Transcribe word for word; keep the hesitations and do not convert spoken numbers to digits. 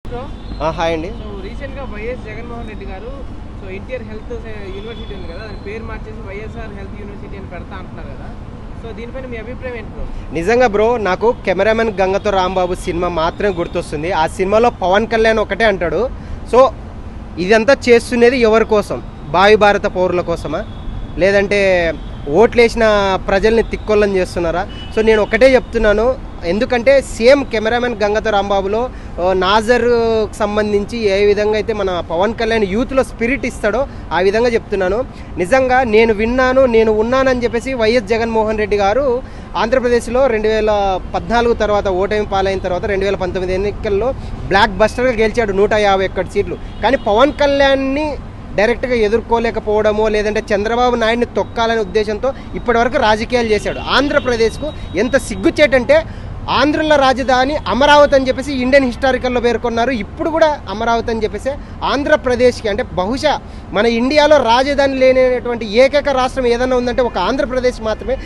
Hi అండి. So రీసెంట్గా YS Jaganmohan Reddy గారు సో ఎన్టీఆర్ హెల్త్ యూనివర్సిటీ ఉంది కదా, దాని పేరు మార్చేసి వైఎస్ఆర్ హెల్త్ యూనివర్సిటీ అని పెడతా అంటున్నారు కదా, సో దీనిపైన మీ అభిప్రాయం ఏంటి బ్రో? నిజంగా బ్రో, నాకు కెమెరామెన్ గంగతో రాంబాబు సినిమా మాత్రమే గుర్తొస్తుంది. ఆ సినిమాలో పవన్ కళ్యాణ్ ఒకటే అంటాడు, సో ఇదంతా చేస్తున్నది ఎవరి కోసం? భావి భారత పౌరుల కోసమా, లేదంటే ఓట్లేసిన ప్రజల్ని తిక్కొల్లని చేస్తున్నారా? సో నేను ఒకటే చెప్తున్నాను, ఎందుకంటే సేమ్ కెమెరామెన్ గంగతో రాంబాబులో నాజర్ సంబంధించి ఏ విధంగా అయితే మన పవన్ కళ్యాణ్ యూత్లో స్పిరిట్ ఇస్తాడో ఆ విధంగా చెప్తున్నాను. నిజంగా నేను విన్నాను, నేను ఉన్నానని చెప్పేసి వైఎస్ జగన్మోహన్ రెడ్డి గారు ఆంధ్రప్రదేశ్లో రెండు వేల పద్నాలుగు తర్వాత ఓటమి పాలైన తర్వాత రెండు వేల పంతొమ్మిది ఎన్నికల్లో బ్లాక్ బస్టర్గా గెలిచాడు నూట యాభై ఒక్కటి సీట్లు. కానీ పవన్ కళ్యాణ్ని డైరెక్ట్గా ఎదుర్కోలేకపోవడమో లేదంటే చంద్రబాబు నాయుడిని తొక్కాలనే ఉద్దేశంతో ఇప్పటివరకు రాజకీయాలు చేశాడు. ఆంధ్రప్రదేశ్కు ఎంత సిగ్గుచేటంటే ఆంధ్రుల రాజధాని అమరావతి అని చెప్పేసి ఇండియన్ హిస్టారికల్లో పేర్కొన్నారు. ఇప్పుడు కూడా అమరావతి అని చెప్పేసి ఆంధ్రప్రదేశ్కి, అంటే బహుశా మన ఇండియాలో రాజధాని లేనటువంటి ఏకైక రాష్ట్రం ఏదైనా ఉందంటే ఒక ఆంధ్రప్రదేశ్ మాత్రమే.